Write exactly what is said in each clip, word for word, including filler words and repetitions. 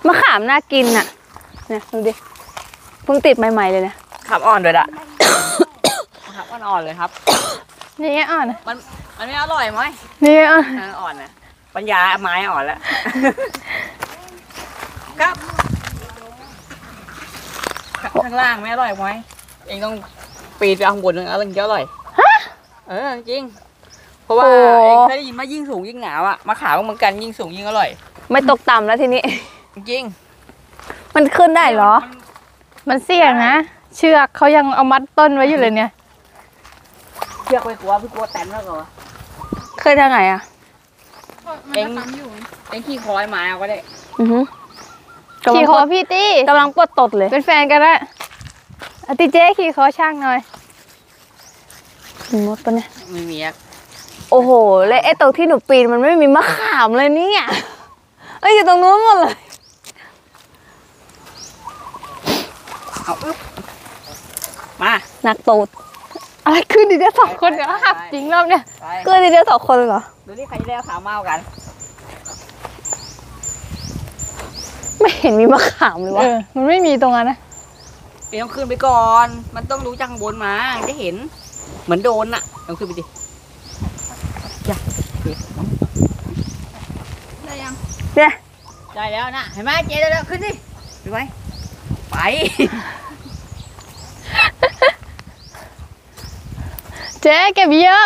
มะขามน่ากินอ่ะเนี่ยดูดิเพิ่งติดใหม่ๆเลยเนี่ยขามอ่อนด้วยอะขามอ่อนๆเลยครับนี่ไงอ่อนมันมันไม่อร่อยไหมนี่อ่อนอ่อนนะปัญญาไม้อ่อนแล้วครับข้างล่างไม่อร่อยไหมเองต้องปีนไปข้างบนนึงแล้วถึงจะอร่อยเออจริงเพราะว่าเองเคยได้ยินว่ายิ่งสูงยิ่งหนาวอ่ะมะขามเหมือนกันยิ่งสูงยิ่งอร่อยไม่ตกต่ำแล้วทีนี้จริงมันขึ้นได้เหรอมันเสี่ยงนะเชือกเขายังเอามัดต้นไว้อยู่เลยเนี่ยเชือกไปกลัวพี่กลัวแตนแล้วเหรอเคยทางไหนอ่ะเอ็งเอ็งขี่คอยมาเอาก็ได้อือฮึขี่คอพี่ตี้กำลังปวดตดเลยเป็นแฟนกันละอติเจ๊ขี่คอช่างหน่อยมดปะเนี่ยไม่มีอ่ะโอ้โหแล้วไอ้ตรงที่หนูปีนมันไม่มีมะขามเลยเนี่ยเอ้ยอยู่ตรงนู้นหมดเลยเอาอึ๊บมาหนักตูดอะไรขึ้นดีเดียวสองคนเหรอหักจริงรอบเนี่ยขึ้นดีเดียวสองคนเหรอดูนี่ใครจะได้เอาขาวเมากันไม่เห็นมีมะขามเลยวะเออมันไม่มีตรงนั้นนะเดี๋ยวต้องขึ้นไปก่อนมันต้องรู้จังบนมาจะเห็นเหมือนโดนน่ะต้องขึ้นไปดิจ้ะได้ยังเนี่ยได้แล้วนะเห็นไหมเจ๊เร็วๆขึ้นดิไปไว้ไปเจ๊เก็บเยอะ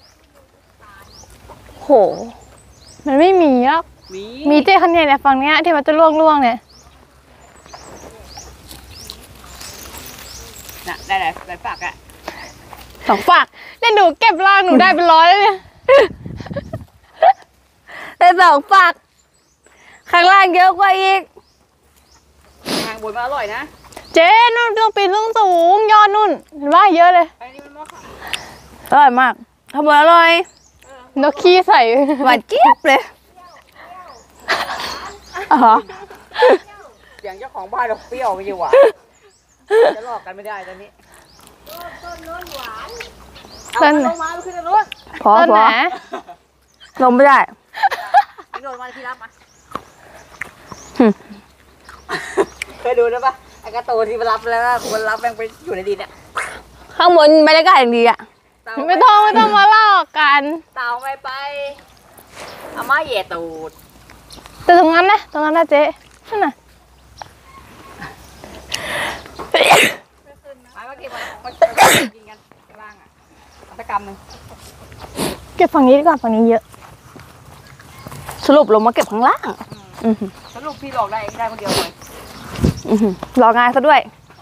โหมันไม่มีอ่ะมีมีเจ๊คันนี้แหละฝั่งเนี้ยที่มันจะล่วงๆเนี่ยน่ะได้หลายหลายฝักอะสองฝักเนี่ยหนูเก็บล่างหนูได้เป็นร้อยแล้วเนี่ยได้สองฝักข้างล่างเยอะกว่าอีกทางบนมาอร่อยนะเจ๊นู่นต้องปีนสูงยอดนู่นเห็นว่าเยอะเลยอันนี้มันมะขามอร่อยมากทำไมอร่อยนกขี้ใส่หวานเจี๊ยบเลยอ๋ออย่างเจ้าของบ้านเราเปรี้ยวไปอยู่หวานจะหลอกกันไม่ได้ตอนนี้ต้นนู้นหวานเอาลงมาขึ้นตรงนู้นพอพอลงไม่ได้โดนมาที่รับมาเคยดูนะปะไอ้กระโตที่มันรับแล้วคนรับแม่งไปอยู่ในดินเนี่ยข้างบนบรรยากาศอย่างดีอ่ะไม่ต้องไม่ต้องมาเล่ากันเต่าไม่ไปเอามาเหยียดตูดแต่ตรงนั้นนะตรงนั้นนะเจ๊นั่นน่ะไปมาเก็บมามากินกันข้างล่างอ่ะตะกรรมนึงเก็บฝั่งนี้ดีกว่าฝั่งนี้เยอะสรุปลงมาเก็บข้างล่างสรุปพี่หลอกได้ได้คนเดียวเลยหลอกง่ายซะด้วย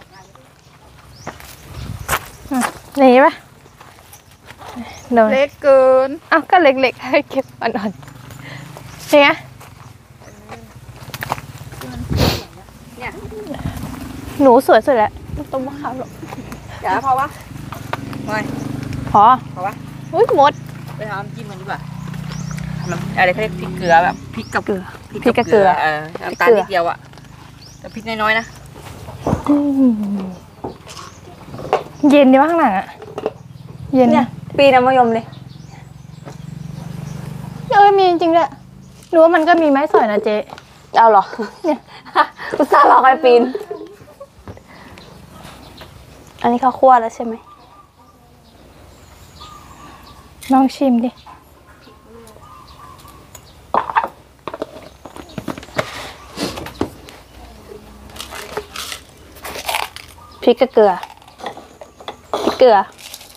นี่ปะเล็กเกินอ้าวก็เล็กๆให้เก็บอ่อนๆเนี่ยเนี่ยหนูสวยสุดแล้วต้มมะขามหรอกจ๋าพอปะไม่พอพอปะอุ้ยหมดไปทำจิ้มมันดีกว่ามันอะไรเขาเรียกพริกเกลือแบบพริกกับเกลือพริกกับเกลือเออน้ำตาลนิดเดียวอะแต่พริกน้อยๆนะเย็นดีมากข้างหลังอะเย็นเนี่ยปีน้ำมะยมเลยเออมีจริงๆด้วยรู้ว่ามันก็มีไม้สอยนะเจ๊เอาหรอเนี่ยอุตส่าห์หลอกให้ปีนอันนี้เขาคั่วแล้วใช่ไหมลองชิมดิพริกกับเกลือพริกเกลือ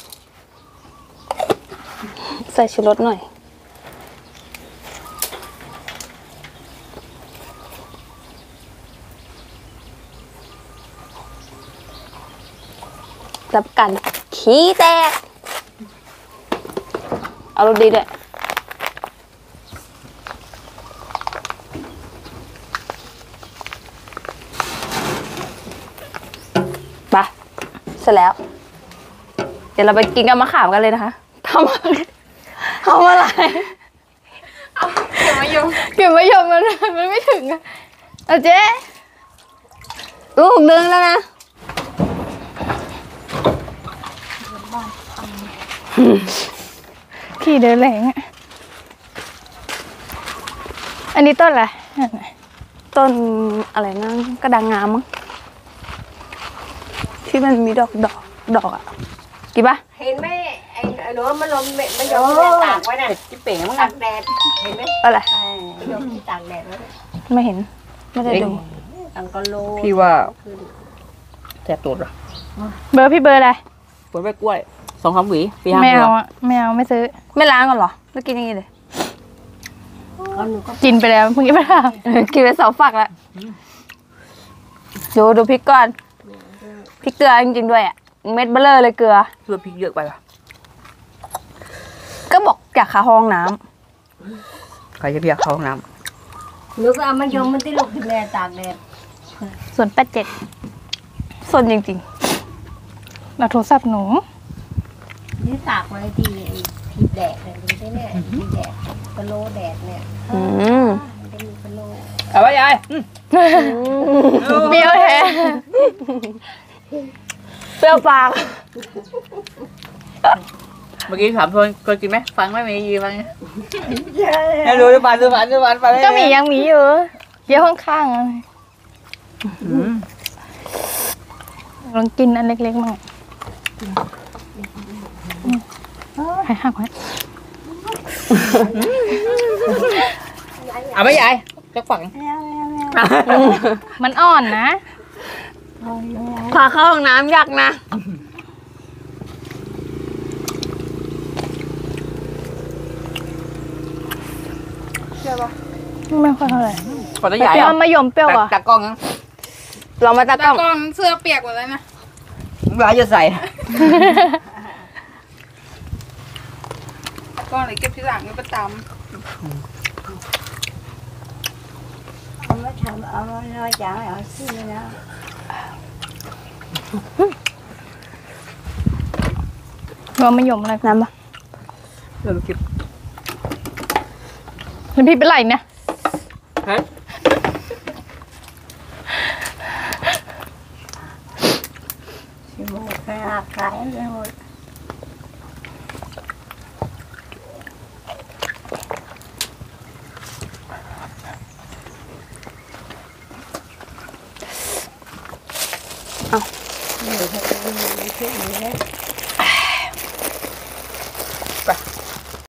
ใส่ชูรสหน่อยรับกันขี้แตกเอารสดีด้วยไปเสร็จแล้วเดี๋ยวเราไปกินกับมะขามกันเลยนะคะทำอะไรทำอะไรเก็บมะยมเก็บมะยมมันมันไม่ถึงอะเอาเจ๊ลูกนึงแล้วนะขี่เดินแหลงอะอันนี้ต้นอะไรต้นอะไรนะกระดังงามมั้งที่มันมีดอกดอกดอกอ่ะกินปะเห็นไหมไอ้ไอ้หนูมันลมมันยอมที่ตากไว้น่ะจิ๊บเป๋งมั้งตาอ่ะกแดดเห็นไหมอะไรยอมที่ตากแดดไว้น่ะไม่เห็น ไม่ได้ดูตังก็โลพี่ว่าแสบตูดเหรอเบอร์พี่เบอร์อะไรผลใบกล้วยสองสามหวีปีห้าไม่หัเอาวอะไม่เอาไม่ซื้อไม่ล้างก่อนเหรอไม่กินอย่างนี้เลยก็หนูก็กินไปแล้วเพิ่งกินไปแล้วกินไปสองฝักแล้วดูดูพริกก่อนพริกเกลือจริงๆด้วยอ่ะเม็ดเบลเลอร์เลยเกลือเพื่อพริกเยอะไปป่ะก็บอกอยากขาห้องน้ำใครจะเรียกเข้าห้องน้หนูก็เอามันยอมมันที่ลูกที่แม่ตากแดดส่วนแปดเจ็ดสนจริงเราโทรศัพท์หนูนี่ตากไว้ที่ที่แดดเนี่ยดูได้เนี่ยที่แดดกะโลแดดเนี่ยๆอืมมันจะมีกะโลำเอาไว้ยายอืมเปรี้ยวแท้เปรี้ยวปากเมื่อกี้ถามคนเคยกินไหมฟังไหมมียีฟังเนี่ยดูดูบานดูบานดูบานไปเลยก็มียังมีอยู่เยอะข้างๆอะอืมลองกินอันเล็กๆมั่งให้หักไว้เอาไว้ยายจะฝังมันอ่อนนะพาเข้าห้องน้ำยากนะไม่ค่อยเท่าไหร่ขอได้ยายเปรี้ยวอ่ะมะยมเปรี้ยวอ่ะจากกล้องนะเรามาตากล้องกล้องเสื้อเปียกหมดแล้วนะเวลาจะใส่กล้องเลยเก็บที่หลังนี่ประจเอามาทำเอามาน้อยจังเอาซื้อนะรวมมะยมอะไรน้ำปะเริ่มคลิปแล้วพี่เป็นไรเนี่ยฮะชิโมกขายขายเลยหมดเอาหนูให้ดูไม่ใช่หนูเลย